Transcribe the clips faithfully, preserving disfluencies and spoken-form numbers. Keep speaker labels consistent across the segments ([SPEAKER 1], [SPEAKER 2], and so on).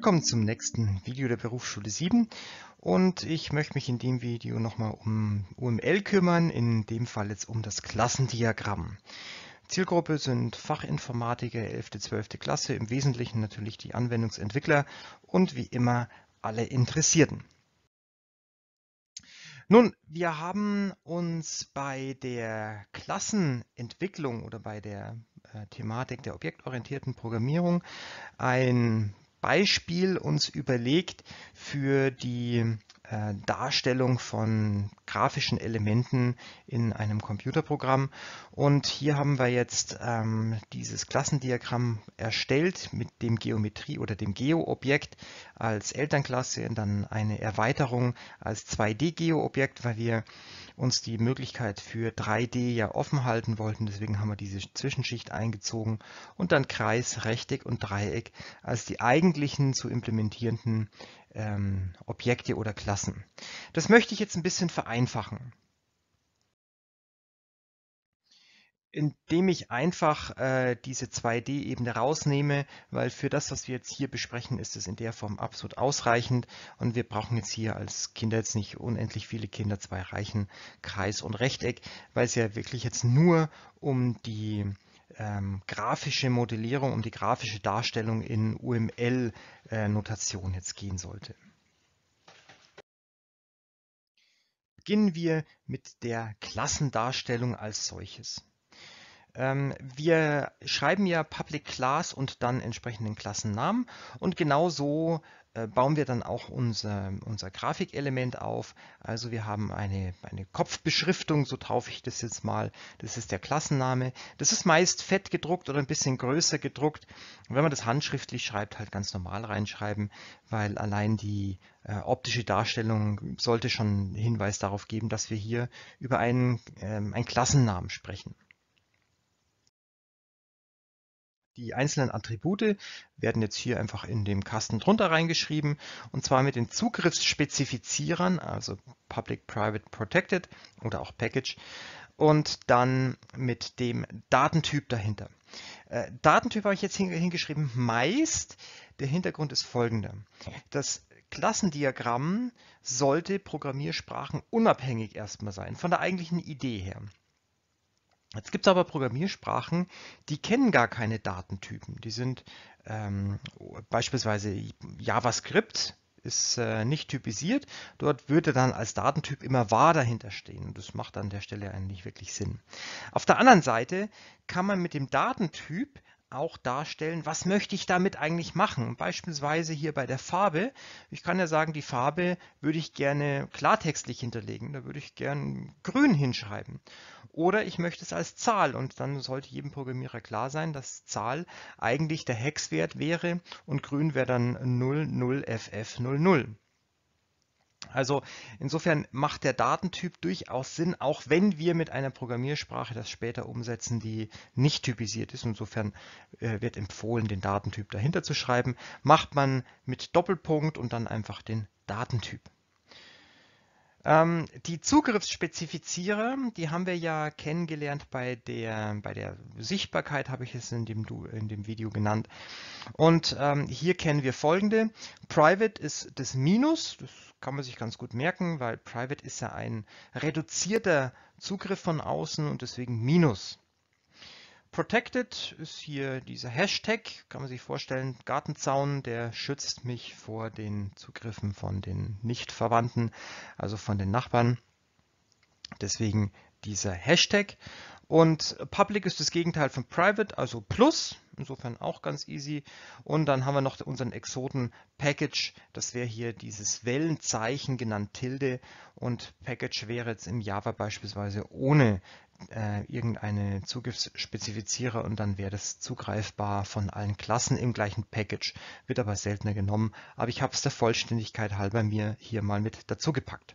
[SPEAKER 1] Willkommen zum nächsten Video der Berufsschule sieben und ich möchte mich in dem Video nochmal um U M L kümmern, in dem Fall jetzt um das Klassendiagramm. Zielgruppe sind Fachinformatiker, elfte, zwölfte Klasse, im Wesentlichen natürlich die Anwendungsentwickler und wie immer alle Interessierten. Nun, wir haben uns bei der Klassenentwicklung oder bei der äh, Thematik der objektorientierten Programmierung ein Beispiel uns überlegt für die äh, Darstellung von grafischen Elementen in einem Computerprogramm. Und hier haben wir jetzt ähm, dieses Klassendiagramm erstellt mit dem Geometrie- oder dem Geo-Objekt als Elternklasse und dann eine Erweiterung als zwei D-Geo-Objekt, weil wir uns die Möglichkeit für drei D ja offen halten wollten. Deswegen haben wir diese Zwischenschicht eingezogen und dann Kreis, Rechteck und Dreieck als die eigentlichen zu implementierenden ähm, Objekte oder Klassen. Das möchte ich jetzt ein bisschen vereinfachen, indem ich einfach äh, diese zwei D-Ebene rausnehme, weil für das, was wir jetzt hier besprechen, ist es in der Form absolut ausreichend und wir brauchen jetzt hier als Kinder jetzt nicht unendlich viele Kinder, zwei reichen, Kreis und Rechteck, weil es ja wirklich jetzt nur um die ähm, grafische Modellierung, um die grafische Darstellung in U M L-Notation äh, jetzt gehen sollte. Beginnen wir mit der Klassendarstellung als solches. Ähm, wir schreiben ja Public Class und dann entsprechenden Klassennamen und genau so äh, bauen wir dann auch unser, unser Grafikelement auf. Also wir haben eine, eine Kopfbeschriftung, so taufe ich das jetzt mal. Das ist der Klassenname. Das ist meist fett gedruckt oder ein bisschen größer gedruckt. Und wenn man das handschriftlich schreibt, halt ganz normal reinschreiben, weil allein die äh, optische Darstellung sollte schon Hinweis darauf geben, dass wir hier über einen, ähm, einen Klassennamen sprechen. Die einzelnen Attribute werden jetzt hier einfach in dem Kasten drunter reingeschrieben und zwar mit den Zugriffsspezifizierern, also Public, Private, Protected oder auch Package und dann mit dem Datentyp dahinter. Äh, Datentyp habe ich jetzt hingeschrieben, meist. Der Hintergrund ist folgender. Das Klassendiagramm sollte Programmiersprachen unabhängig erstmal sein, von der eigentlichen Idee her. Jetzt gibt es aber Programmiersprachen, die kennen gar keine Datentypen. Die sind ähm, beispielsweise JavaScript ist äh, nicht typisiert. Dort würde dann als Datentyp immer var dahinter stehen. Und das macht an der Stelle eigentlich wirklich Sinn. Auf der anderen Seite kann man mit dem Datentyp auch darstellen, was möchte ich damit eigentlich machen. Beispielsweise hier bei der Farbe. Ich kann ja sagen, die Farbe würde ich gerne klartextlich hinterlegen. Da würde ich gerne grün hinschreiben. Oder ich möchte es als Zahl und dann sollte jedem Programmierer klar sein, dass Zahl eigentlich der Hexwert wäre und grün wäre dann null null F F null null. Also insofern macht der Datentyp durchaus Sinn, auch wenn wir mit einer Programmiersprache das später umsetzen, die nicht typisiert ist. Insofern äh, wird empfohlen, den Datentyp dahinter zu schreiben. Macht man mit Doppelpunkt und dann einfach den Datentyp. Ähm, die Zugriffsspezifizierer, die haben wir ja kennengelernt bei der, bei der Sichtbarkeit, habe ich es in dem, in dem Video genannt. Und ähm, hier kennen wir folgende. Private ist das Minus, das kann man sich ganz gut merken, weil Private ist ja ein reduzierter Zugriff von außen und deswegen Minus. Protected ist hier dieser Hashtag, kann man sich vorstellen, Gartenzaun, der schützt mich vor den Zugriffen von den Nicht-Verwandten, also von den Nachbarn. Deswegen dieser Hashtag. Und Public ist das Gegenteil von Private, also Plus, insofern auch ganz easy. Und dann haben wir noch unseren Exoten Package, das wäre hier dieses Wellenzeichen genannt Tilde und Package wäre jetzt im Java beispielsweise ohne äh, irgendeine Zugriffsspezifizierer und dann wäre das zugreifbar von allen Klassen im gleichen Package, wird aber seltener genommen. Aber ich habe es der Vollständigkeit halber mir hier mal mit dazu gepackt.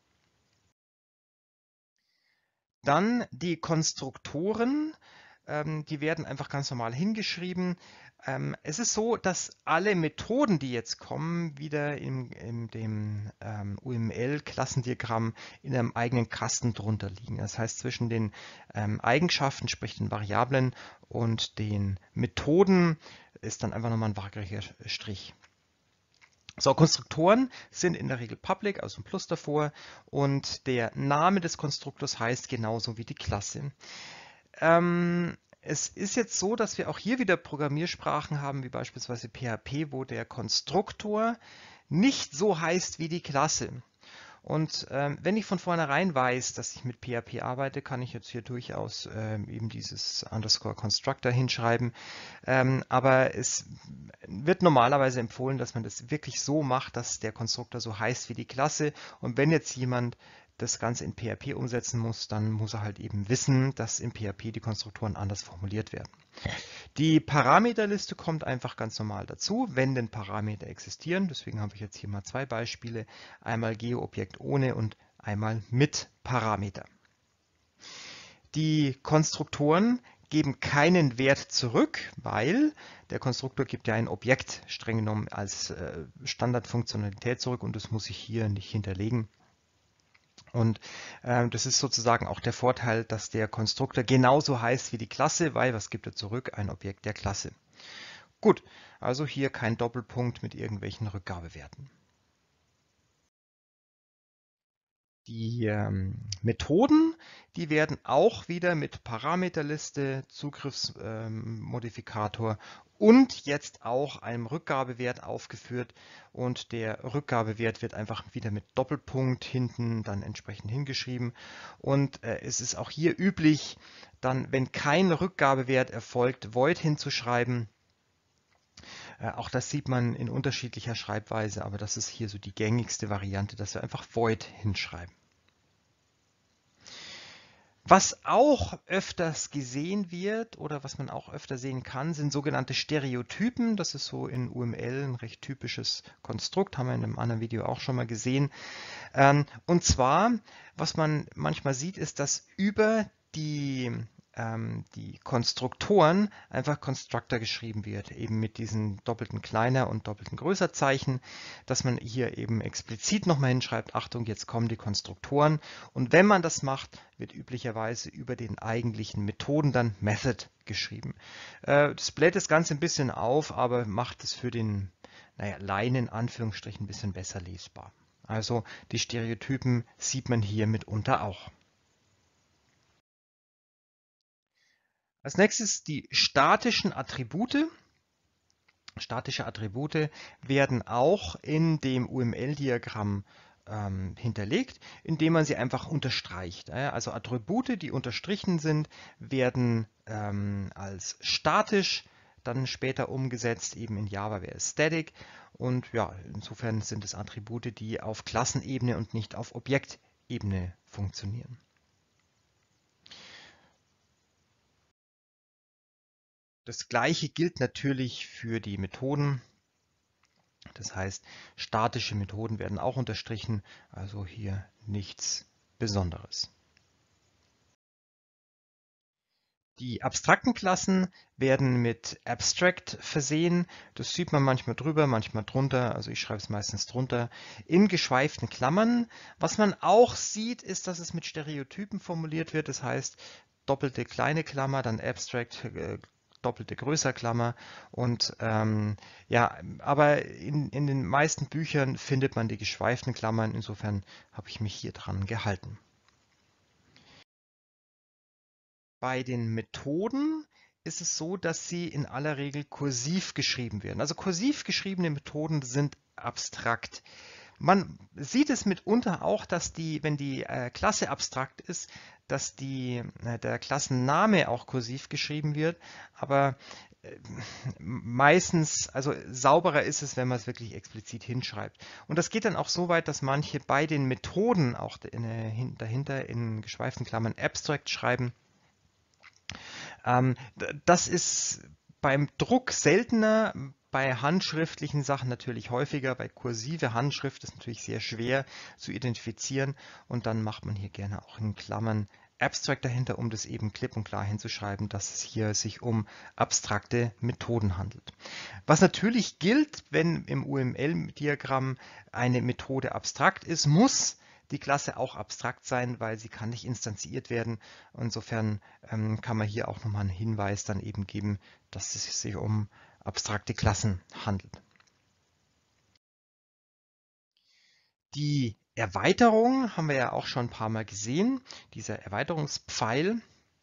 [SPEAKER 1] Dann die Konstruktoren, ähm, die werden einfach ganz normal hingeschrieben. Ähm, es ist so, dass alle Methoden, die jetzt kommen, wieder in, in dem ähm, U M L-Klassendiagramm in einem eigenen Kasten drunter liegen. Das heißt, zwischen den ähm, Eigenschaften, sprich den Variablen und den Methoden ist dann einfach nochmal ein waagrechter Strich. So, Konstruktoren sind in der Regel public, also ein Plus davor, und der Name des Konstruktors heißt genauso wie die Klasse. Ähm, es ist jetzt so, dass wir auch hier wieder Programmiersprachen haben, wie beispielsweise P H P, wo der Konstruktor nicht so heißt wie die Klasse. Und ähm, wenn ich von vornherein weiß, dass ich mit P H P arbeite, kann ich jetzt hier durchaus ähm, eben dieses Underscore Constructor hinschreiben. Ähm, aber es wird normalerweise empfohlen, dass man das wirklich so macht, dass der Konstruktor so heißt wie die Klasse. Und wenn jetzt jemand das Ganze in P H P umsetzen muss, dann muss er halt eben wissen, dass in P H P die Konstruktoren anders formuliert werden. Die Parameterliste kommt einfach ganz normal dazu, wenn denn Parameter existieren. Deswegen habe ich jetzt hier mal zwei Beispiele. Einmal GeoObjekt ohne und einmal mit Parameter. Die Konstruktoren geben keinen Wert zurück, weil der Konstruktor gibt ja ein Objekt streng genommen als äh, Standardfunktionalität zurück und das muss ich hier nicht hinterlegen. Und äh, das ist sozusagen auch der Vorteil, dass der Konstruktor genauso heißt wie die Klasse, weil was gibt er zurück? Ein Objekt der Klasse. Gut, also hier kein Doppelpunkt mit irgendwelchen Rückgabewerten. Die ähm, Methoden, die werden auch wieder mit Parameterliste, Zugriffsmodifikator ähm, und jetzt auch einem Rückgabewert aufgeführt. Und der Rückgabewert wird einfach wieder mit Doppelpunkt hinten dann entsprechend hingeschrieben. Und äh, es ist auch hier üblich, dann, wenn kein Rückgabewert erfolgt, void hinzuschreiben. Äh, auch das sieht man in unterschiedlicher Schreibweise, aber das ist hier so die gängigste Variante, dass wir einfach void hinschreiben. Was auch öfters gesehen wird oder was man auch öfter sehen kann, sind sogenannte Stereotypen. Das ist so in U M L ein recht typisches Konstrukt, haben wir in einem anderen Video auch schon mal gesehen. Und zwar, was man manchmal sieht, ist, dass über die die Konstruktoren einfach Constructor geschrieben wird, eben mit diesen doppelten kleiner und doppelten größer Zeichen, dass man hier eben explizit nochmal hinschreibt, Achtung, jetzt kommen die Konstruktoren. Und wenn man das macht, wird üblicherweise über den eigentlichen Methoden dann Method geschrieben. Das bläht das Ganze ein bisschen auf, aber macht es für den, naja, Laien in Anführungsstrichen ein bisschen besser lesbar. Also die Stereotypen sieht man hier mitunter auch. Als nächstes die statischen Attribute. Statische Attribute werden auch in dem U M L-Diagramm ähm, hinterlegt, indem man sie einfach unterstreicht. Also Attribute, die unterstrichen sind, werden ähm, als statisch dann später umgesetzt, eben in Java wäre es Static. Und ja, insofern sind es Attribute, die auf Klassenebene und nicht auf Objektebene funktionieren. Das Gleiche gilt natürlich für die Methoden. Das heißt, statische Methoden werden auch unterstrichen, also hier nichts Besonderes. Die abstrakten Klassen werden mit Abstract versehen. Das sieht man manchmal drüber, manchmal drunter. Also ich schreibe es meistens drunter. In geschweiften Klammern. Was man auch sieht, ist, dass es mit Stereotypen formuliert wird. Das heißt, doppelte kleine Klammer, dann Abstract, äh, doppelte größer Klammer. Und ähm, ja, aber in, in den meisten Büchern findet man die geschweiften Klammern. Insofern habe ich mich hier dran gehalten. Bei den Methoden ist es so, dass sie in aller Regel kursiv geschrieben werden. Also kursiv geschriebene Methoden sind abstrakt. Man sieht es mitunter auch, dass die, wenn die äh, Klasse abstrakt ist, dass die, äh, der Klassenname auch kursiv geschrieben wird, aber äh, meistens, also sauberer ist es, wenn man es wirklich explizit hinschreibt. Und das geht dann auch so weit, dass manche bei den Methoden auch in, äh, dahinter in geschweiften Klammern Abstract schreiben. Ähm, das ist beim Druck seltener, bei handschriftlichen Sachen natürlich häufiger. Bei kursive Handschrift ist natürlich sehr schwer zu identifizieren und dann macht man hier gerne auch in Klammern Abstract dahinter, um das eben klipp und klar hinzuschreiben, dass es hier sich um abstrakte Methoden handelt. Was natürlich gilt, wenn im U M L-Diagramm eine Methode abstrakt ist, muss die Klasse auch abstrakt sein, weil sie kann nicht instanziert werden. Insofern ähm, kann man hier auch nochmal einen Hinweis dann eben geben, dass es sich um abstrakte Klassen handelt. Die Erweiterung haben wir ja auch schon ein paar Mal gesehen, dieser Erweiterungspfeil.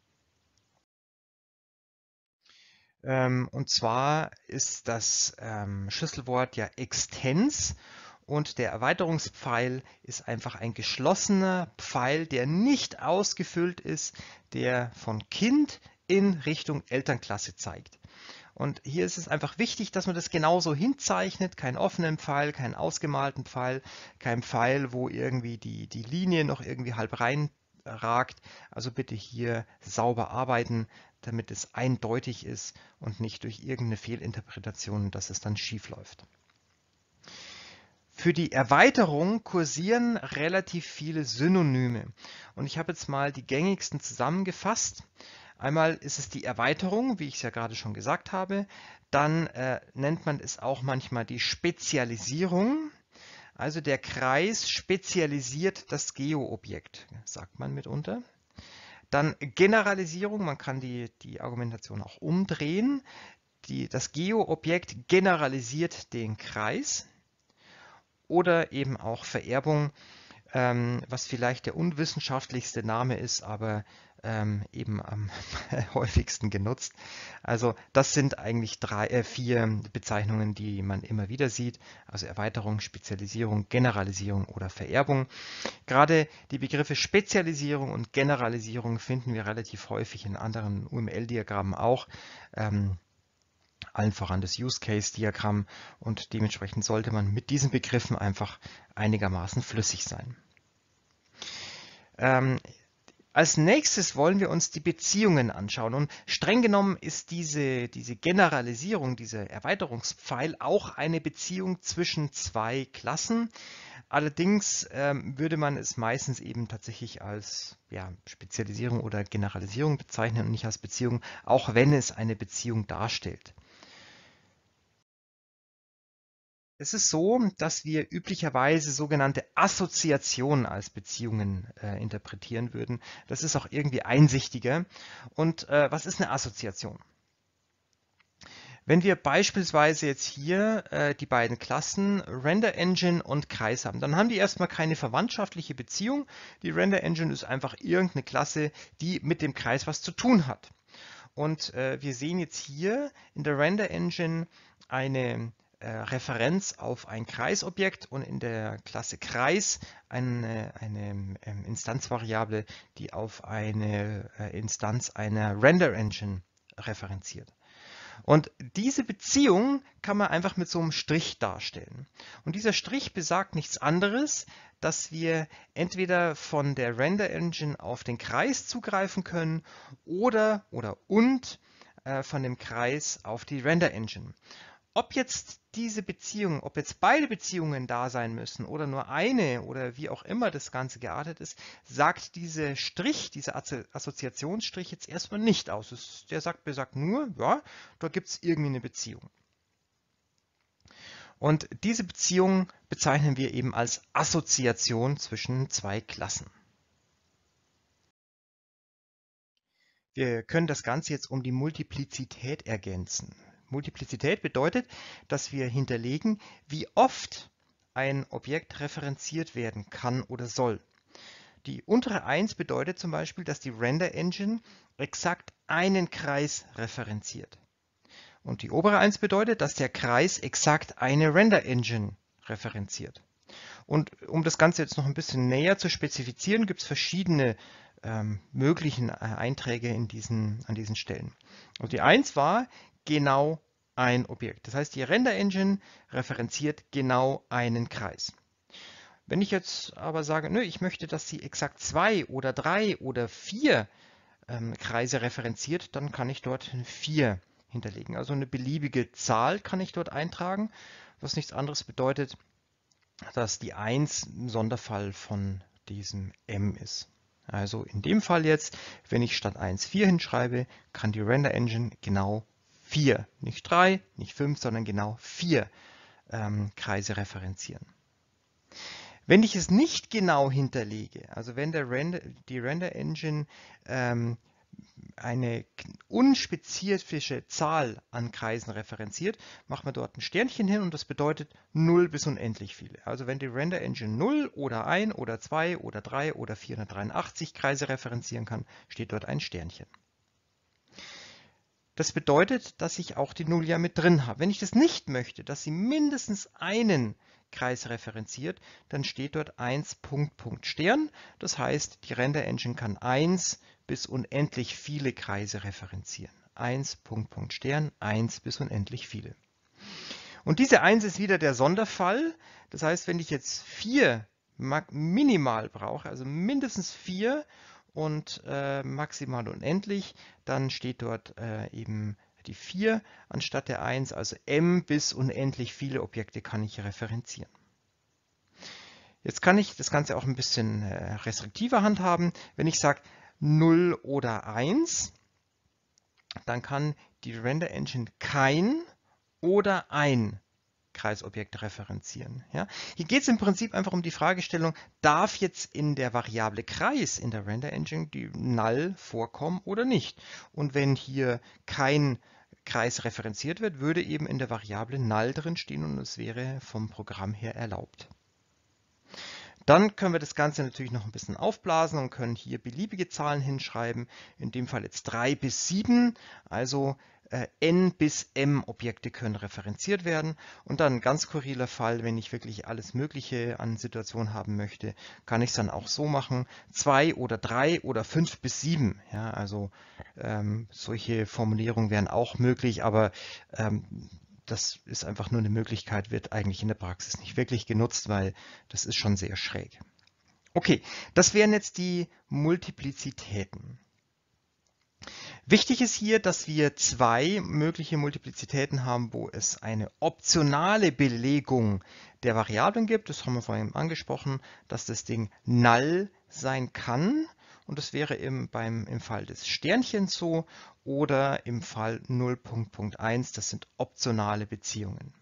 [SPEAKER 1] Ähm, und zwar ist das ähm, Schlüsselwort ja Extens und der Erweiterungspfeil ist einfach ein geschlossener Pfeil, der nicht ausgefüllt ist, der von Kind in Richtung Elternklasse zeigt. Und hier ist es einfach wichtig, dass man das genauso hinzeichnet, keinen offenen Pfeil, keinen ausgemalten Pfeil, kein Pfeil, wo irgendwie die, die Linie noch irgendwie halb reinragt. Also bitte hier sauber arbeiten, damit es eindeutig ist und nicht durch irgendeine Fehlinterpretation, dass es dann schief läuft. Für die Erweiterung kursieren relativ viele Synonyme und ich habe jetzt mal die gängigsten zusammengefasst. Einmal ist es die Erweiterung, wie ich es ja gerade schon gesagt habe. Dann äh, nennt man es auch manchmal die Spezialisierung. Also der Kreis spezialisiert das Geo-Objekt, sagt man mitunter. Dann Generalisierung, man kann die, die Argumentation auch umdrehen. Die, das Geo-Objekt generalisiert den Kreis. Oder eben auch Vererbung, ähm, was vielleicht der unwissenschaftlichste Name ist, aber ähm, eben am häufigsten genutzt. Also das sind eigentlich drei, äh, vier Bezeichnungen, die man immer wieder sieht. Also Erweiterung, Spezialisierung, Generalisierung oder Vererbung. Gerade die Begriffe Spezialisierung und Generalisierung finden wir relativ häufig in anderen U M L-Diagrammen auch. Ähm, allen voran das Use-Case-Diagramm und dementsprechend sollte man mit diesen Begriffen einfach einigermaßen flüssig sein. Ähm, als nächstes wollen wir uns die Beziehungen anschauen und streng genommen ist diese, diese Generalisierung, dieser Erweiterungspfeil auch eine Beziehung zwischen zwei Klassen. Allerdings ähm, würde man es meistens eben tatsächlich als ja, Spezialisierung oder Generalisierung bezeichnen und nicht als Beziehung, auch wenn es eine Beziehung darstellt. Es ist so, dass wir üblicherweise sogenannte Assoziationen als Beziehungen äh, interpretieren würden. Das ist auch irgendwie einsichtiger. Und äh, was ist eine Assoziation? Wenn wir beispielsweise jetzt hier äh, die beiden Klassen Render Engine und Kreis haben, dann haben die erstmal keine verwandtschaftliche Beziehung. Die Render Engine ist einfach irgendeine Klasse, die mit dem Kreis was zu tun hat. Und äh, wir sehen jetzt hier in der Render Engine eine äh, Referenz auf ein Kreisobjekt und in der Klasse Kreis eine, eine ähm, Instanzvariable, die auf eine äh, Instanz einer Render Engine referenziert. Und diese Beziehung kann man einfach mit so einem Strich darstellen. Und dieser Strich besagt nichts anderes, dass wir entweder von der Render Engine auf den Kreis zugreifen können oder oder und äh, von dem Kreis auf die Render Engine. Ob jetzt diese Beziehung, ob jetzt beide Beziehungen da sein müssen oder nur eine oder wie auch immer das Ganze geartet ist, sagt dieser Strich, dieser Assoziationsstrich jetzt erstmal nicht aus. Der sagt, besagt nur, ja, da gibt es irgendwie eine Beziehung. Und diese Beziehung bezeichnen wir eben als Assoziation zwischen zwei Klassen. Wir können das Ganze jetzt um die Multiplizität ergänzen. Multiplizität bedeutet, dass wir hinterlegen, wie oft ein Objekt referenziert werden kann oder soll. Die untere eins bedeutet zum Beispiel, dass die Render Engine exakt einen Kreis referenziert. Und die obere eins bedeutet, dass der Kreis exakt eine Render Engine referenziert. Und um das Ganze jetzt noch ein bisschen näher zu spezifizieren, gibt es verschiedene ähm, möglichen Einträge in diesen, an diesen Stellen. Und die eins war genau ein Objekt. Das heißt, die Render Engine referenziert genau einen Kreis. Wenn ich jetzt aber sage, nö, ich möchte, dass sie exakt zwei oder drei oder vier ähm, Kreise referenziert, dann kann ich dort vier hinterlegen. Also eine beliebige Zahl kann ich dort eintragen, was nichts anderes bedeutet, dass die eins ein Sonderfall von diesem M ist. Also in dem Fall jetzt, wenn ich statt eins vier hinschreibe, kann die Render Engine genau vier, nicht drei, nicht fünf, sondern genau vier ähm, Kreise referenzieren. Wenn ich es nicht genau hinterlege, also wenn der Render, die Render Engine ähm, eine unspezifische Zahl an Kreisen referenziert, macht man dort ein Sternchen hin und das bedeutet null bis unendlich viele. Also wenn die Render Engine null oder eins oder zwei oder drei oder vierhundertdreiundachtzig Kreise referenzieren kann, steht dort ein Sternchen. Das bedeutet, dass ich auch die null ja mit drin habe. Wenn ich das nicht möchte, dass sie mindestens einen Kreis referenziert, dann steht dort eins Punkt Punkt Stern. Das heißt, die Render Engine kann eins bis unendlich viele Kreise referenzieren. eins Punkt Punkt Stern, eins bis unendlich viele. Und diese eins ist wieder der Sonderfall. Das heißt, wenn ich jetzt vier minimal brauche, also mindestens vier und äh, maximal unendlich, dann steht dort äh, eben die vier anstatt der eins, also m bis unendlich viele Objekte kann ich referenzieren. Jetzt kann ich das Ganze auch ein bisschen äh, restriktiver handhaben. Wenn ich sage null oder eins, dann kann die Render Engine kein oder ein Kreisobjekt referenzieren. Ja? Hier geht es im Prinzip einfach um die Fragestellung, darf jetzt in der Variable Kreis in der Render Engine die Null vorkommen oder nicht? Und wenn hier kein Kreis referenziert wird, würde eben in der Variable Null drin stehen und es wäre vom Programm her erlaubt. Dann können wir das Ganze natürlich noch ein bisschen aufblasen und können hier beliebige Zahlen hinschreiben, in dem Fall jetzt drei bis sieben, also äh, n bis m Objekte können referenziert werden. Und dann ein ganz skurriler Fall, wenn ich wirklich alles Mögliche an Situationen haben möchte, kann ich es dann auch so machen, zwei oder drei oder fünf bis sieben. Ja, also ähm, solche Formulierungen wären auch möglich, aber ähm, das ist einfach nur eine Möglichkeit, wird eigentlich in der Praxis nicht wirklich genutzt, weil das ist schon sehr schräg. Okay, das wären jetzt die Multiplizitäten. Wichtig ist hier, dass wir zwei mögliche Multiplizitäten haben, wo es eine optionale Belegung der Variablen gibt. Das haben wir vorhin angesprochen, dass das Ding null sein kann. Und das wäre im, beim, im Fall des Sternchens so oder im Fall null Punkt Punkt eins. Das sind optionale Beziehungen.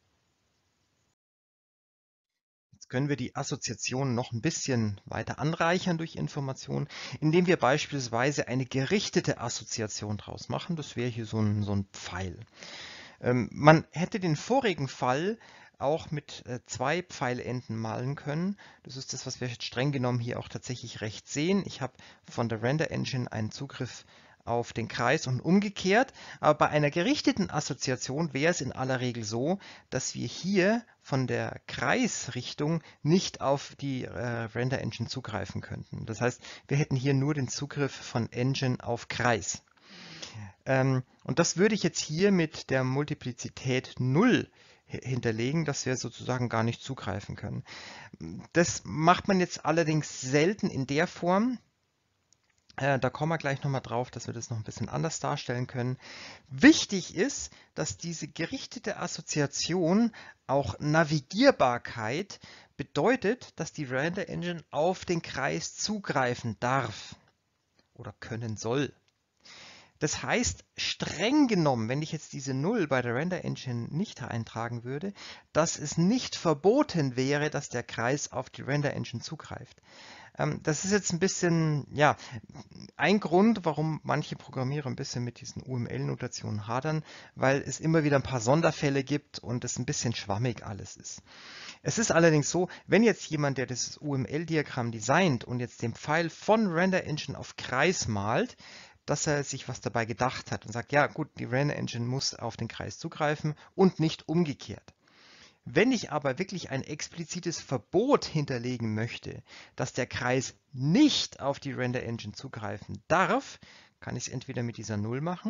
[SPEAKER 1] Jetzt können wir die Assoziation noch ein bisschen weiter anreichern durch Informationen, indem wir beispielsweise eine gerichtete Assoziation draus machen. Das wäre hier so ein, so ein Pfeil. Ähm, man hätte den vorigen Fall auch mit äh, zwei Pfeilenden malen können. Das ist das, was wir jetzt streng genommen hier auch tatsächlich rechts sehen. Ich habe von der Render Engine einen Zugriff auf den Kreis und umgekehrt. Aber bei einer gerichteten Assoziation wäre es in aller Regel so, dass wir hier von der Kreisrichtung nicht auf die äh, Render Engine zugreifen könnten. Das heißt, wir hätten hier nur den Zugriff von Engine auf Kreis. Ähm, und das würde ich jetzt hier mit der Multiplizität null hinterlegen, dass wir sozusagen gar nicht zugreifen können. Das macht man jetzt allerdings selten in der Form. Äh, da kommen wir gleich nochmal drauf, dass wir das noch ein bisschen anders darstellen können. Wichtig ist, dass diese gerichtete Assoziation auch Navigierbarkeit bedeutet, dass die Render Engine auf den Kreis zugreifen darf oder können soll. Das heißt, streng genommen, wenn ich jetzt diese null bei der Render Engine nicht eintragen würde, dass es nicht verboten wäre, dass der Kreis auf die Render Engine zugreift. Ähm, das ist jetzt ein bisschen, ja, ein Grund, warum manche Programmierer ein bisschen mit diesen U M L-Notationen hadern, weil es immer wieder ein paar Sonderfälle gibt und es ein bisschen schwammig alles ist. Es ist allerdings so, wenn jetzt jemand, der das U M L-Diagramm designt und jetzt den Pfeil von Render Engine auf Kreis malt, dass er sich was dabei gedacht hat und sagt, ja gut, die Render Engine muss auf den Kreis zugreifen und nicht umgekehrt. Wenn ich aber wirklich ein explizites Verbot hinterlegen möchte, dass der Kreis nicht auf die Render Engine zugreifen darf, kann ich es entweder mit dieser null machen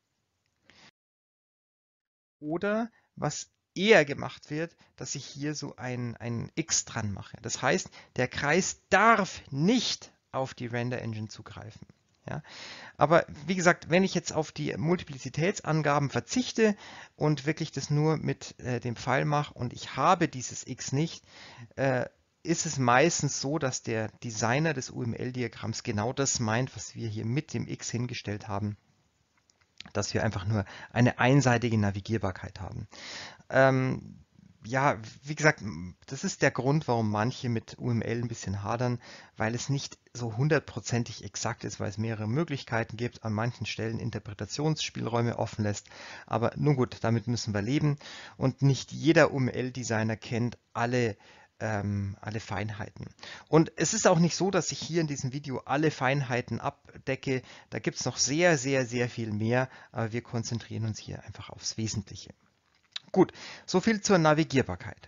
[SPEAKER 1] oder was eher gemacht wird, dass ich hier so ein, ein X dran mache. Das heißt, der Kreis darf nicht auf die Render Engine zugreifen. Ja, aber wie gesagt, wenn ich jetzt auf die Multiplizitätsangaben verzichte und wirklich das nur mit äh, dem Pfeil mache und ich habe dieses X nicht, äh, ist es meistens so, dass der Designer des U M L-Diagramms genau das meint, was wir hier mit dem X hingestellt haben, dass wir einfach nur eine einseitige Navigierbarkeit haben. Ähm, ja, wie gesagt, das ist der Grund, warum manche mit U M L ein bisschen hadern, weil es nicht so hundertprozentig exakt ist, weil es mehrere Möglichkeiten gibt, an manchen Stellen Interpretationsspielräume offen lässt. Aber nun gut, damit müssen wir leben. Und nicht jeder U M L-Designer kennt alle, ähm, alle Feinheiten. Und es ist auch nicht so, dass ich hier in diesem Video alle Feinheiten abdecke. Da gibt es noch sehr, sehr, sehr viel mehr, aber wir konzentrieren uns hier einfach aufs Wesentliche. Gut, so viel zur Navigierbarkeit.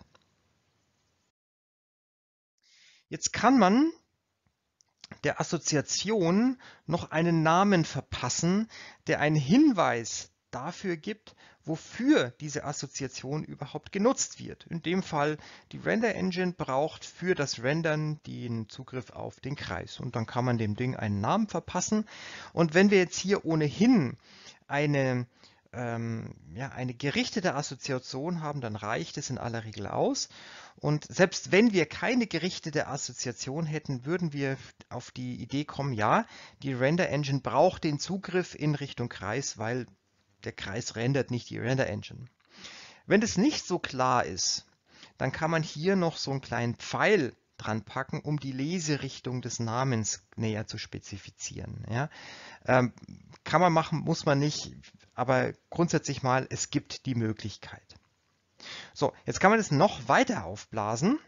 [SPEAKER 1] Jetzt kann man der Assoziation noch einen Namen verpassen, der einen Hinweis dafür gibt, wofür diese Assoziation überhaupt genutzt wird. In dem Fall, die Render Engine braucht für das Rendern den Zugriff auf den Kreis. Und dann kann man dem Ding einen Namen verpassen. Und wenn wir jetzt hier ohnehin eine ähm, ja, eine gerichtete Assoziation haben, dann reicht es in aller Regel aus. Und selbst wenn wir keine gerichtete Assoziation hätten, würden wir auf die Idee kommen, ja, die Render Engine braucht den Zugriff in Richtung Kreis, weil der Kreis rendert nicht die Render Engine. Wenn das nicht so klar ist, dann kann man hier noch so einen kleinen Pfeil dran packen, um die Leserichtung des Namens näher zu spezifizieren. Ja? Ähm, kann man machen, muss man nicht, aber grundsätzlich mal, es gibt die Möglichkeit. So, jetzt kann man das noch weiter aufblasen,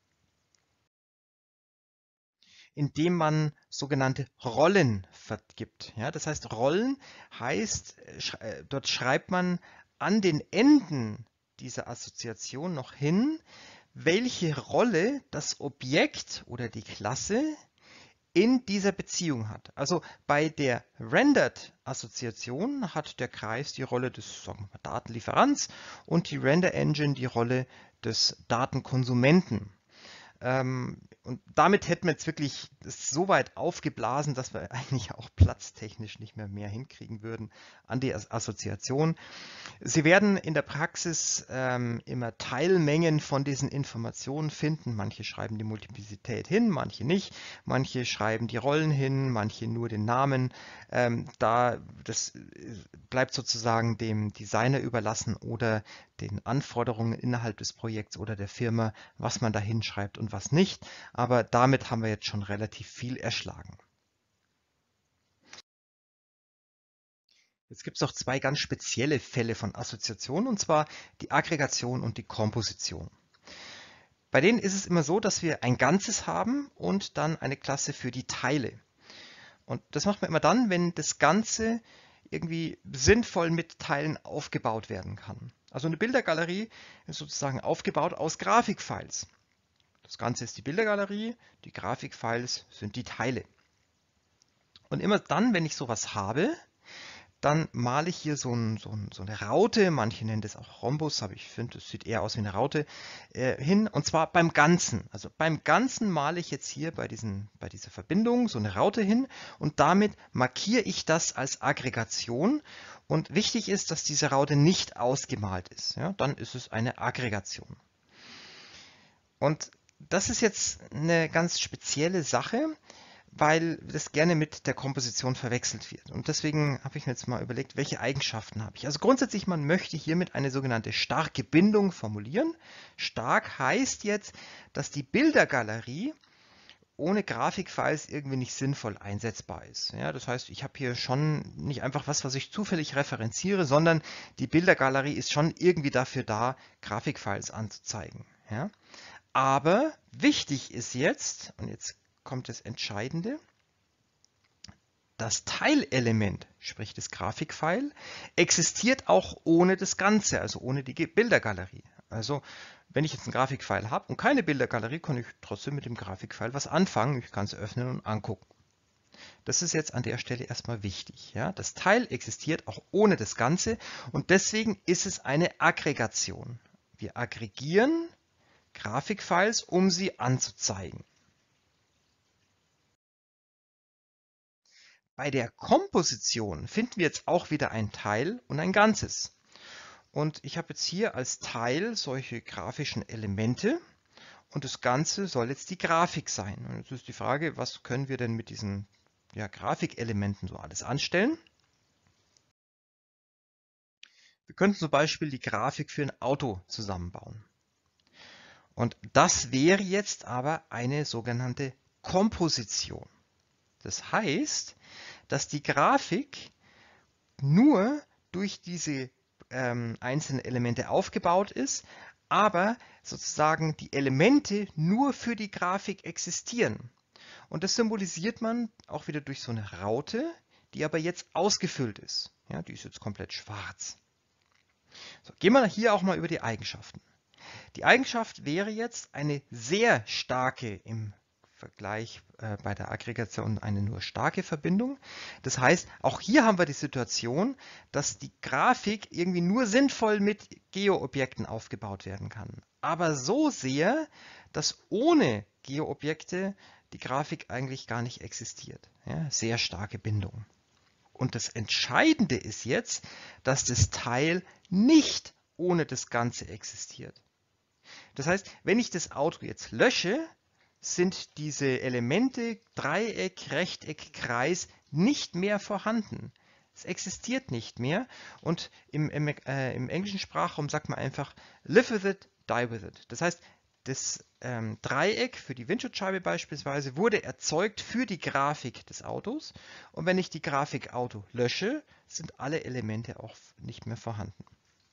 [SPEAKER 1] indem man sogenannte Rollen vergibt. Ja, das heißt, Rollen heißt, äh, dort schreibt man an den Enden dieser Assoziation noch hin, welche Rolle das Objekt oder die Klasse in dieser Beziehung hat. Also bei der Rendered-Assoziation hat der Kreis die Rolle des, sagen wir mal, Datenlieferants und die Render Engine die Rolle des Datenkonsumenten. Ähm, und damit hätten wir jetzt wirklich das so weit aufgeblasen, dass wir eigentlich auch platztechnisch nicht mehr mehr hinkriegen würden an die Assoziation. Sie werden in der Praxis ähm, immer Teilmengen von diesen Informationen finden. Manche schreiben die Multiplizität hin, manche nicht. Manche schreiben die Rollen hin, manche nur den Namen. Ähm, da, das bleibt sozusagen dem Designer überlassen oder den Anforderungen innerhalb des Projekts oder der Firma, was man da hinschreibt und was nicht. Aber damit haben wir jetzt schon relativ viel erschlagen. Jetzt gibt es noch zwei ganz spezielle Fälle von Assoziation, und zwar die Aggregation und die Komposition. Bei denen ist es immer so, dass wir ein Ganzes haben und dann eine Klasse für die Teile. Und das macht man immer dann, wenn das Ganze irgendwie sinnvoll mit Teilen aufgebaut werden kann. Also eine Bildergalerie ist sozusagen aufgebaut aus Grafikfiles. Das Ganze ist die Bildergalerie, die Grafikfiles sind die Teile. Und immer dann, wenn ich sowas habe, dann male ich hier so, ein, so, ein, so eine Raute, manche nennen das auch Rhombus, aber ich finde, es sieht eher aus wie eine Raute, äh, hin, und zwar beim Ganzen. Also beim Ganzen male ich jetzt hier bei, diesen, bei dieser Verbindung so eine Raute hin und damit markiere ich das als Aggregation. Und wichtig ist, dass diese Raute nicht ausgemalt ist. Ja, dann ist es eine Aggregation. Und das ist jetzt eine ganz spezielle Sache, weil das gerne mit der Komposition verwechselt wird. Und deswegen habe ich mir jetzt mal überlegt, welche Eigenschaften habe ich. Also grundsätzlich, man möchte hiermit eine sogenannte starke Bindung formulieren. Stark heißt jetzt, dass die Bildergalerie ohne Grafikfiles irgendwie nicht sinnvoll einsetzbar ist. Ja, das heißt, ich habe hier schon nicht einfach was, was ich zufällig referenziere, sondern die Bildergalerie ist schon irgendwie dafür da, Grafikfiles anzuzeigen. Ja? Aber wichtig ist jetzt, und jetzt kommt das Entscheidende, das Teilelement, sprich das Grafikfile, existiert auch ohne das Ganze, also ohne die Bildergalerie. Also wenn ich jetzt ein Grafikfile habe und keine Bildergalerie, kann ich trotzdem mit dem Grafikfile was anfangen. Ich kann es öffnen und angucken. Das ist jetzt an der Stelle erstmal wichtig. Ja? Das Teil existiert auch ohne das Ganze und deswegen ist es eine Aggregation. Wir aggregieren Grafikfiles, um sie anzuzeigen. Bei der Komposition finden wir jetzt auch wieder ein Teil und ein Ganzes. Und ich habe jetzt hier als Teil solche grafischen Elemente und das Ganze soll jetzt die Grafik sein. Und jetzt ist die Frage, was können wir denn mit diesen ja, Grafikelementen so alles anstellen? Wir könnten zum Beispiel die Grafik für ein Auto zusammenbauen. Und das wäre jetzt aber eine sogenannte Komposition. Das heißt, dass die Grafik nur durch diese ähm, einzelnen Elemente aufgebaut ist, aber sozusagen die Elemente nur für die Grafik existieren. Und das symbolisiert man auch wieder durch so eine Raute, die aber jetzt ausgefüllt ist. Ja, die ist jetzt komplett schwarz. So, gehen wir hier auch mal über die Eigenschaften. Die Eigenschaft wäre jetzt eine sehr starke im Vergleich äh, bei der Aggregation eine nur starke Verbindung. Das heißt, auch hier haben wir die Situation, dass die Grafik irgendwie nur sinnvoll mit Geoobjekten aufgebaut werden kann. Aber so sehr, dass ohne Geoobjekte die Grafik eigentlich gar nicht existiert. Ja, sehr starke Bindung. Und das Entscheidende ist jetzt, dass das Teil nicht ohne das Ganze existiert. Das heißt, wenn ich das Auto jetzt lösche, sind diese Elemente Dreieck, Rechteck, Kreis nicht mehr vorhanden. Es existiert nicht mehr und im, im, äh, im englischen Sprachraum sagt man einfach live with it, die with it. Das heißt, das ähm, Dreieck für die Windschutzscheibe beispielsweise wurde erzeugt für die Grafik des Autos und wenn ich die Grafik Auto lösche, sind alle Elemente auch nicht mehr vorhanden.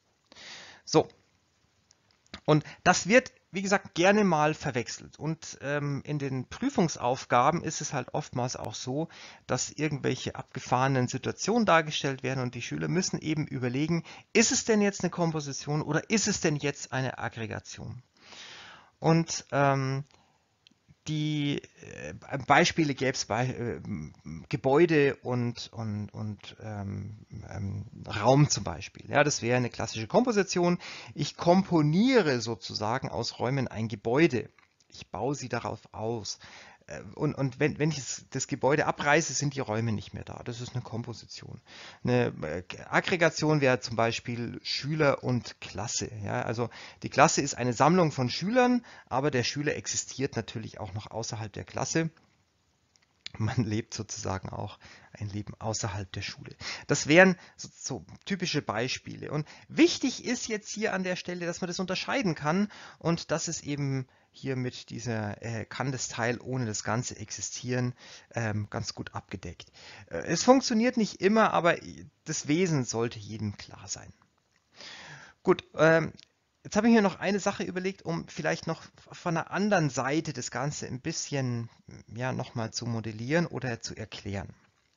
[SPEAKER 1] So, und das wird, wie gesagt, gerne mal verwechselt. Und ähm, in den Prüfungsaufgaben ist es halt oftmals auch so, dass irgendwelche abgefahrenen Situationen dargestellt werden und die Schüler müssen eben überlegen, ist es denn jetzt eine Komposition oder ist es denn jetzt eine Aggregation? Und ähm, die äh, Beispiele gäbe es bei äh, Gebäude und, und, und ähm, ähm, Raum zum Beispiel. Ja, das wäre eine klassische Komposition. Ich komponiere sozusagen aus Räumen ein Gebäude. Ich baue sie darauf aus. Und, und wenn, wenn ich das Gebäude abreiße, sind die Räume nicht mehr da. Das ist eine Komposition. Eine Aggregation wäre zum Beispiel Schüler und Klasse. Ja, also die Klasse ist eine Sammlung von Schülern, aber der Schüler existiert natürlich auch noch außerhalb der Klasse. Man lebt sozusagen auch ein Leben außerhalb der Schule. Das wären so, so typische Beispiele. Und wichtig ist jetzt hier an der Stelle, dass man das unterscheiden kann und dass es eben hier mit dieser äh, kann das Teil ohne das Ganze existieren ähm, ganz gut abgedeckt. Äh, es funktioniert nicht immer, aber das Wesen sollte jedem klar sein. Gut, ähm, jetzt habe ich mir noch eine Sache überlegt, um vielleicht noch von der anderen Seite das Ganze ein bisschen ja, nochmal zu modellieren oder zu erklären.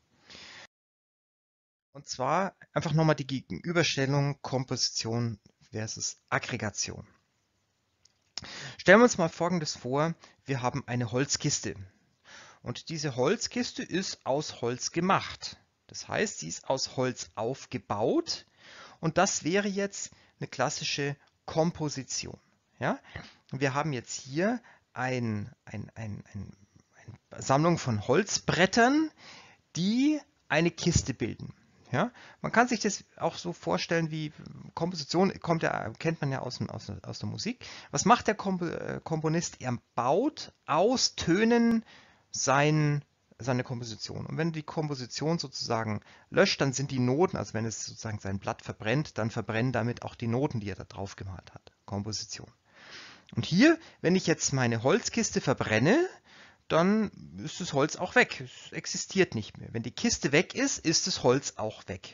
[SPEAKER 1] Und zwar einfach nochmal die Gegenüberstellung Komposition versus Aggregation. Stellen wir uns mal Folgendes vor, wir haben eine Holzkiste und diese Holzkiste ist aus Holz gemacht. Das heißt, sie ist aus Holz aufgebaut und das wäre jetzt eine klassische Komposition. Ja? Wir haben jetzt hier ein, ein, ein, ein, eine Sammlung von Holzbrettern, die eine Kiste bilden. Ja? Man kann sich das auch so vorstellen wie Komposition, kommt ja, kennt man ja aus, aus, aus der Musik. Was macht der Komponist? Er baut aus Tönen sein seine Komposition. Und wenn die Komposition sozusagen löscht, dann sind die Noten, also wenn es sozusagen sein Blatt verbrennt, dann verbrennen damit auch die Noten, die er da drauf gemalt hat. Komposition. Und hier, wenn ich jetzt meine Holzkiste verbrenne, dann ist das Holz auch weg. Es existiert nicht mehr. Wenn die Kiste weg ist, ist das Holz auch weg.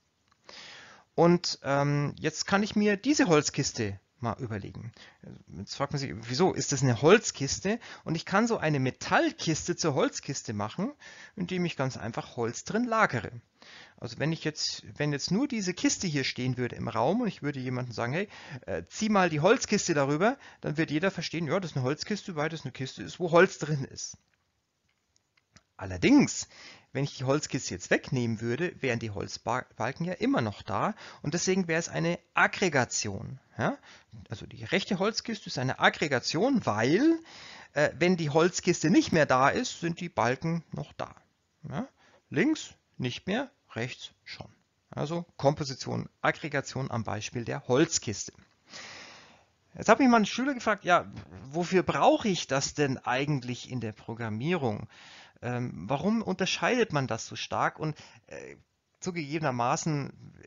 [SPEAKER 1] Und ähm, jetzt kann ich mir diese Holzkiste mal überlegen. Jetzt fragt man sich, wieso ist das eine Holzkiste? Und ich kann so eine Metallkiste zur Holzkiste machen, indem ich ganz einfach Holz drin lagere. Also wenn ich jetzt, wenn jetzt nur diese Kiste hier stehen würde im Raum und ich würde jemandem sagen, hey, äh, zieh mal die Holzkiste darüber, dann wird jeder verstehen, ja, das ist eine Holzkiste, weil das eine Kiste ist, wo Holz drin ist. Allerdings, wenn ich die Holzkiste jetzt wegnehmen würde, wären die Holzbalken ja immer noch da und deswegen wäre es eine Aggregation. Ja? Also die rechte Holzkiste ist eine Aggregation, weil äh, wenn die Holzkiste nicht mehr da ist, sind die Balken noch da. Ja? Links nicht mehr, rechts schon. Also Komposition, Aggregation am Beispiel der Holzkiste. Jetzt hat mich mal ein Schüler gefragt, ja, wofür brauche ich das denn eigentlich in der Programmierung? Ähm, warum unterscheidet man das so stark? Und äh, zugegebenermaßen,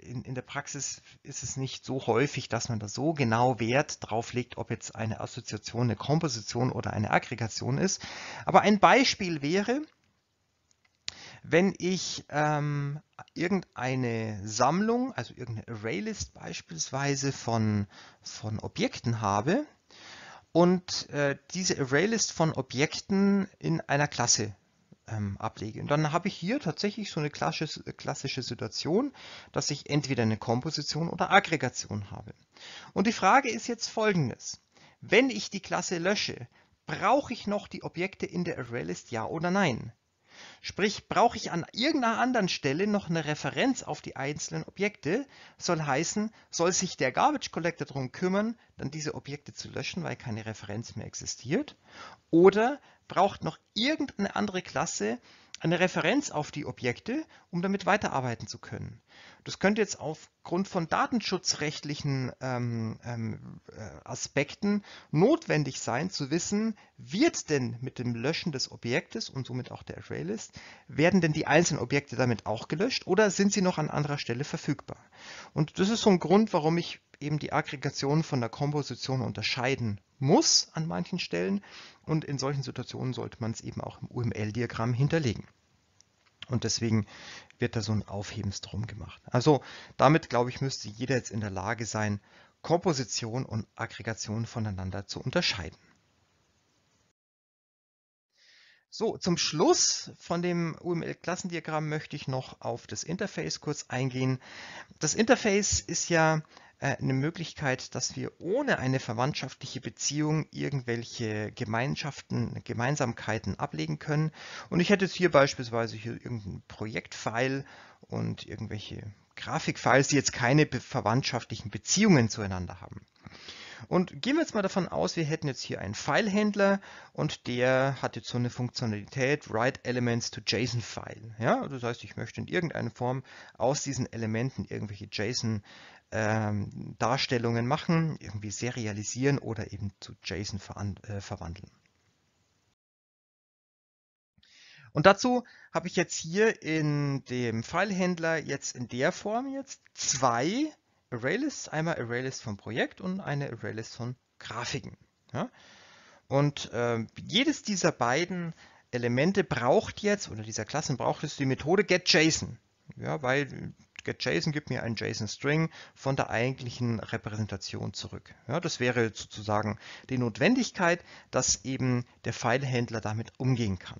[SPEAKER 1] in, in der Praxis ist es nicht so häufig, dass man da so genau Wert drauf legt, ob jetzt eine Assoziation, eine Komposition oder eine Aggregation ist. Aber ein Beispiel wäre, wenn ich ähm, irgendeine Sammlung, also irgendeine Arraylist beispielsweise von, von Objekten habe und äh, diese Arraylist von Objekten in einer Klasse ähm, ablege. Und dann habe ich hier tatsächlich so eine klassische, klassische Situation, dass ich entweder eine Komposition oder Aggregation habe. Und die Frage ist jetzt folgendes. Wenn ich die Klasse lösche, brauche ich noch die Objekte in der Arraylist, ja oder nein? Sprich, brauche ich an irgendeiner anderen Stelle noch eine Referenz auf die einzelnen Objekte, soll heißen, soll sich der Garbage Collector darum kümmern, dann diese Objekte zu löschen, weil keine Referenz mehr existiert, oder braucht noch irgendeine andere Klasse eine Referenz auf die Objekte, um damit weiterarbeiten zu können. Das könnte jetzt aufgrund von datenschutzrechtlichen ähm, ähm, Aspekten notwendig sein, zu wissen, wird denn mit dem Löschen des Objektes und somit auch der Arraylist, werden denn die einzelnen Objekte damit auch gelöscht oder sind sie noch an anderer Stelle verfügbar? Und das ist so ein Grund, warum ich eben die Aggregation von der Komposition unterscheiden muss an manchen Stellen, und in solchen Situationen sollte man es eben auch im U M L-Diagramm hinterlegen. Und deswegen wird da so ein Aufhebens drum gemacht. Also damit, glaube ich, müsste jeder jetzt in der Lage sein, Komposition und Aggregation voneinander zu unterscheiden. So, zum Schluss von dem U M L-Klassendiagramm möchte ich noch auf das Interface kurz eingehen. Das Interface ist ja eine Möglichkeit, dass wir ohne eine verwandtschaftliche Beziehung irgendwelche Gemeinschaften, Gemeinsamkeiten ablegen können. Und ich hätte jetzt hier beispielsweise hier irgendein Projektfile und irgendwelche Grafikfiles, die jetzt keine verwandtschaftlichen Beziehungen zueinander haben. Und gehen wir jetzt mal davon aus, wir hätten jetzt hier einen Filehändler und der hat jetzt so eine Funktionalität Write Elements to JSON-File. Ja, das heißt, ich möchte in irgendeiner Form aus diesen Elementen irgendwelche JSON-Darstellungen ähm, machen, irgendwie serialisieren oder eben zu JSON äh, verwandeln. Und dazu habe ich jetzt hier in dem Filehändler jetzt in der Form jetzt zwei Arraylists, einmal Arraylist vom Projekt und eine Arraylist von Grafiken. Ja? Und äh, jedes dieser beiden Elemente braucht jetzt, oder dieser Klassen braucht es die Methode getJSON. Ja, weil getJSON gibt mir einen JSON-String von der eigentlichen Repräsentation zurück. Ja, das wäre sozusagen die Notwendigkeit, dass eben der Filehändler damit umgehen kann.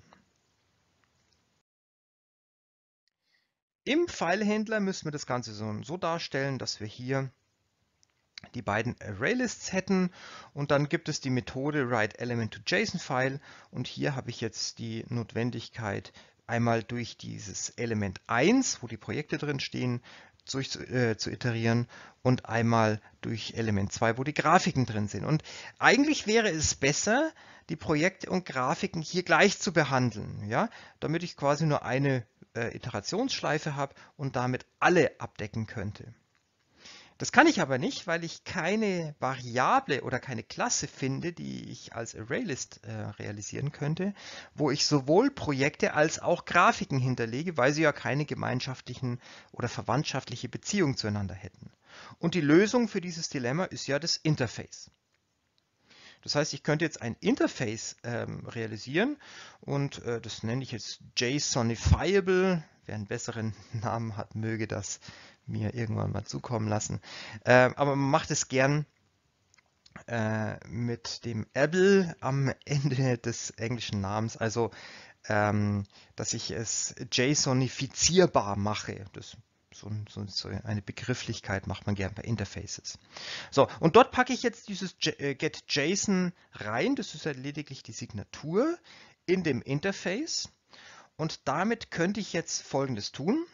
[SPEAKER 1] Im Filehändler müssen wir das Ganze so, so darstellen, dass wir hier die beiden Arraylists hätten und dann gibt es die Methode Write Element to JSON-File und hier habe ich jetzt die Notwendigkeit, einmal durch dieses Element eins, wo die Projekte drin stehen, durch, äh, zu iterieren und einmal durch Element zwei, wo die Grafiken drin sind. Und eigentlich wäre es besser, die Projekte und Grafiken hier gleich zu behandeln, ja, damit ich quasi nur eine äh, Iterationsschleife habe und damit alle abdecken könnte. Das kann ich aber nicht, weil ich keine Variable oder keine Klasse finde, die ich als Arraylist äh, realisieren könnte, wo ich sowohl Projekte als auch Grafiken hinterlege, weil sie ja keine gemeinschaftlichen oder verwandtschaftliche Beziehungen zueinander hätten. Und die Lösung für dieses Dilemma ist ja das Interface. Das heißt, ich könnte jetzt ein Interface ähm, realisieren und äh, das nenne ich jetzt JSONifiable. Wer einen besseren Namen hat, möge das mir irgendwann mal zukommen lassen. Äh, aber man macht es gern äh, mit dem able am Ende des englischen Namens, also ähm, dass ich es JSONifizierbar mache. Das So, so, so eine Begrifflichkeit macht man gern bei Interfaces. So, und dort packe ich jetzt dieses getJSON rein. Das ist ja lediglich die Signatur in dem Interface. Und damit könnte ich jetzt Folgendes tun.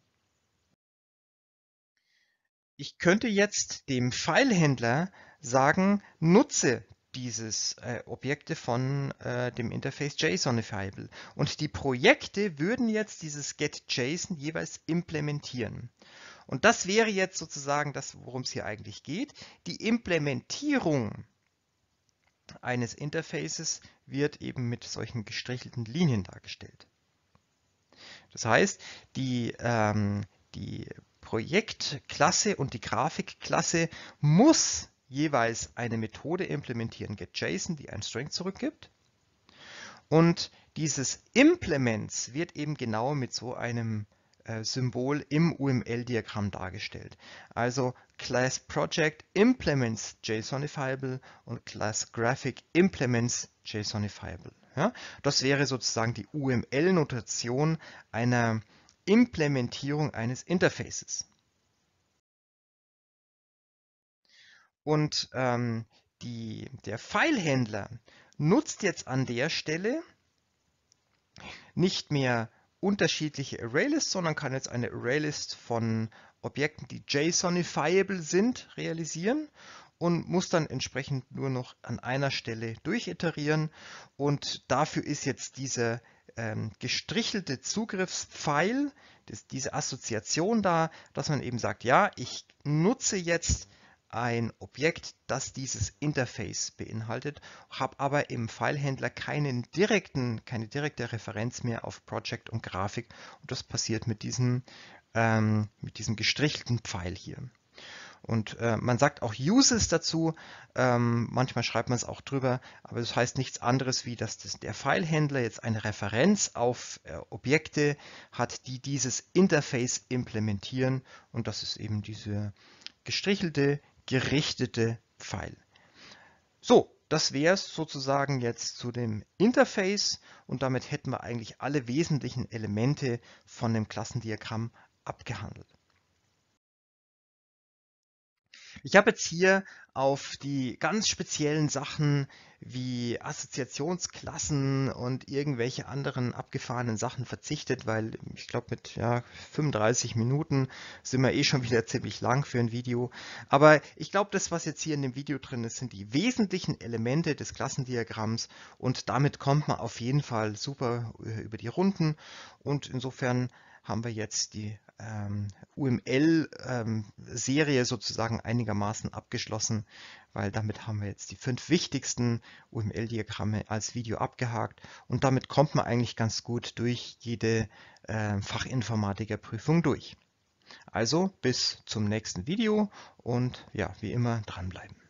[SPEAKER 1] Ich könnte jetzt dem Filehändler sagen, nutze dieses äh, Objekte von äh, dem Interface JSONifiable. Und die Projekte würden jetzt dieses getJSON jeweils implementieren. Und das wäre jetzt sozusagen das, worum es hier eigentlich geht. Die Implementierung eines Interfaces wird eben mit solchen gestrichelten Linien dargestellt. Das heißt, die, ähm, die Projektklasse und die Grafikklasse muss jeweils eine Methode implementieren, getJSON, die ein String zurückgibt. Und dieses Implements wird eben genau mit so einem äh, Symbol im U M L-Diagramm dargestellt. Also Class Project implements JSONifiable und Class Graphic implements JSONifiable. Ja? Das wäre sozusagen die U M L-Notation einer Implementierung eines Interfaces. Und ähm, die, der Filehändler nutzt jetzt an der Stelle nicht mehr unterschiedliche ArrayLists, sondern kann jetzt eine ArrayList von Objekten, die JSONifiable sind, realisieren und muss dann entsprechend nur noch an einer Stelle durchiterieren. Und dafür ist jetzt dieser ähm, gestrichelte Zugriffspfeil, das, diese Assoziation da, dass man eben sagt, ja, ich nutze jetzt ein Objekt, das dieses Interface beinhaltet, habe aber im Filehändler keinen direkten, keine direkte Referenz mehr auf Project und Grafik. Und das passiert mit diesem, ähm, mit diesem gestrichelten Pfeil hier. Und äh, man sagt auch Uses dazu, ähm, manchmal schreibt man es auch drüber, aber das heißt nichts anderes, wie dass das, der Filehändler jetzt eine Referenz auf äh, Objekte hat, die dieses Interface implementieren. Und das ist eben diese gestrichelte, gerichtete Pfeil. So, das wäre es sozusagen jetzt zu dem Interface und damit hätten wir eigentlich alle wesentlichen Elemente von dem Klassendiagramm abgehandelt. Ich habe jetzt hier auf die ganz speziellen Sachen wie Assoziationsklassen und irgendwelche anderen abgefahrenen Sachen verzichtet, weil ich glaube mit ja, fünfunddreißig Minuten sind wir eh schon wieder ziemlich lang für ein Video. Aber ich glaube, das, was jetzt hier in dem Video drin ist, sind die wesentlichen Elemente des Klassendiagramms und damit kommt man auf jeden Fall super über die Runden und insofern haben wir jetzt die ähm, U M L-Serie ähm, sozusagen einigermaßen abgeschlossen, weil damit haben wir jetzt die fünf wichtigsten U M L-Diagramme als Video abgehakt und damit kommt man eigentlich ganz gut durch jede äh, Fachinformatikerprüfung durch. Also bis zum nächsten Video und ja, wie immer dranbleiben.